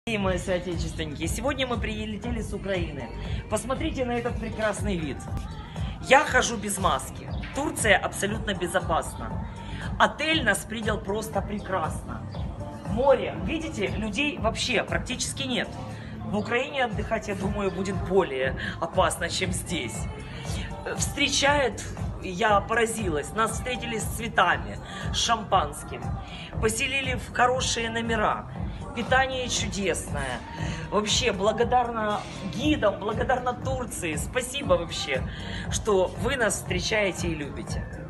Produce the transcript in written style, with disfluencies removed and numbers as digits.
И мои соотечественники, сегодня мы прилетели с Украины. Посмотрите на этот прекрасный вид. Я хожу без маски. Турция абсолютно безопасна. Отель нас принял просто прекрасно. Море, видите, людей вообще практически нет. В Украине отдыхать, я думаю, будет более опасно, чем здесь. Встречает, я поразилась, нас встретили с цветами, с шампанским, поселили в хорошие номера. Питание чудесное. Вообще, благодарна гидам, благодарна Турции. Спасибо вообще, что вы нас встречаете и любите.